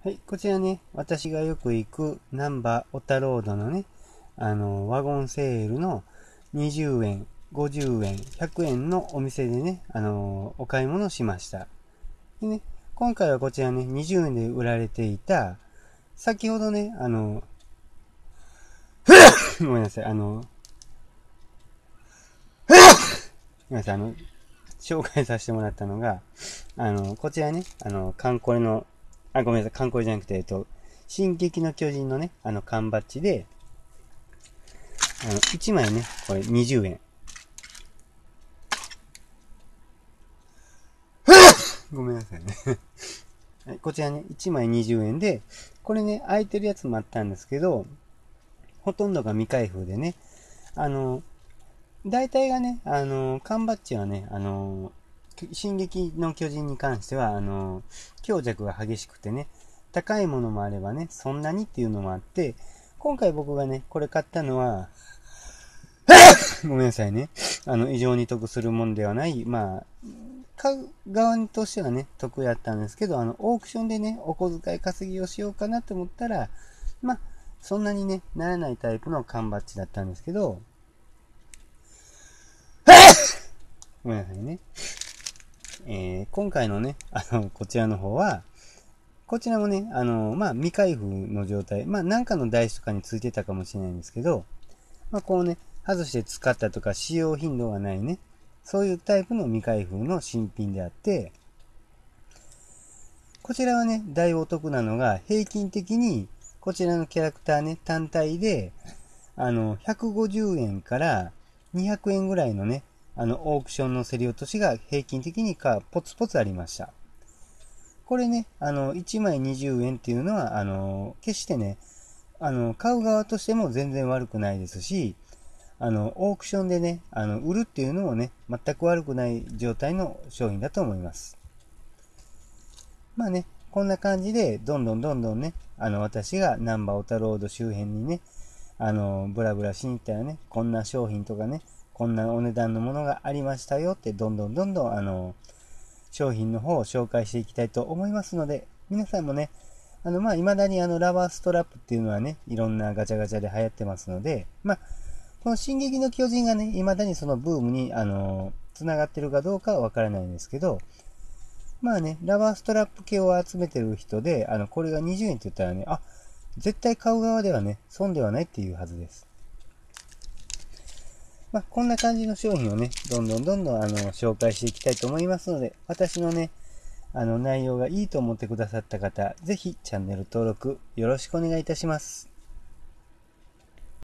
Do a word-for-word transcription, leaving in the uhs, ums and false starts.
はい、こちらね、私がよく行く難波小田ロードのね、あの、ワゴンセールのにじゅうえん、ごじゅうえん、ひゃくえんのお店でね、あの、お買い物しました。でね、今回はこちらね、にじゅうえんで売られていた、先ほどね、あの、ごめんなさい、あの、ごめんなさい、あの、紹介させてもらったのが、あの、こちらね、あの、カンコレの、あ、ごめんなさい、カンコレじゃなくて、えっと、進撃の巨人のね、あの、缶バッジで、あの、いちまいね、これにじゅうえん。ごめんなさいね。はい、こちらね、いちまいにじゅうえんで、これね、空いてるやつもあったんですけど、ほとんどが未開封でね、あの、大体がね、あの、缶バッジはね、あの、進撃の巨人に関しては、あの、強弱が激しくてね、高いものもあればね、そんなにっていうのもあって、今回僕がね、これ買ったのは、ごめんなさいね。あの、異常に得するもんではない、まあ、買う側としてはね、得やったんですけど、あの、オークションでね、お小遣い稼ぎをしようかなと思ったら、まあ、そんなにね、ならないタイプの缶バッジだったんですけど、ごめんなさいね。えー、今回のね、あの、こちらの方は、こちらもね、あの、まあ、未開封の状態、まあ、なんかの台紙とかについてたかもしれないんですけど、まあ、こうね、外して使ったとか使用頻度がないね、そういうタイプの未開封の新品であって、こちらはね、大お得なのが、平均的に、こちらのキャラクターね、単体で、あの、ひゃくごじゅうえんからにひゃくえんぐらいのね、あの、オークションの競り落としが平均的にか、ポツポツありました。これね、あの、いちまいにじゅうえんっていうのは、あの、決してね、あの、買う側としても全然悪くないですし、あの、オークションでね、あの、売るっていうのもね、全く悪くない状態の商品だと思います。まあね、こんな感じで、どんどんどんどんね、あの、私がナンバーオタロード周辺にね、あの、ブラブラしに行ったらね、こんな商品とかね、こんなお値段のものがありましたよって、どんどんどんどん、あの、商品の方を紹介していきたいと思いますので、皆さんもね、あの、まあ、未だにあの、ラバーストラップっていうのはね、いろんなガチャガチャで流行ってますので、まあ、この進撃の巨人がね、未だにそのブームに、あの、繋がってるかどうかはわからないんですけど、まあね、ラバーストラップ系を集めてる人で、あの、これがにじゅうえんって言ったらね、あ、絶対買う側ではね、損ではないっていうはずです。まあ、こんな感じの商品をね、どんどんどんどん、あの、紹介していきたいと思いますので、私のね、あの、内容がいいと思ってくださった方、ぜひチャンネル登録よろしくお願いいたします。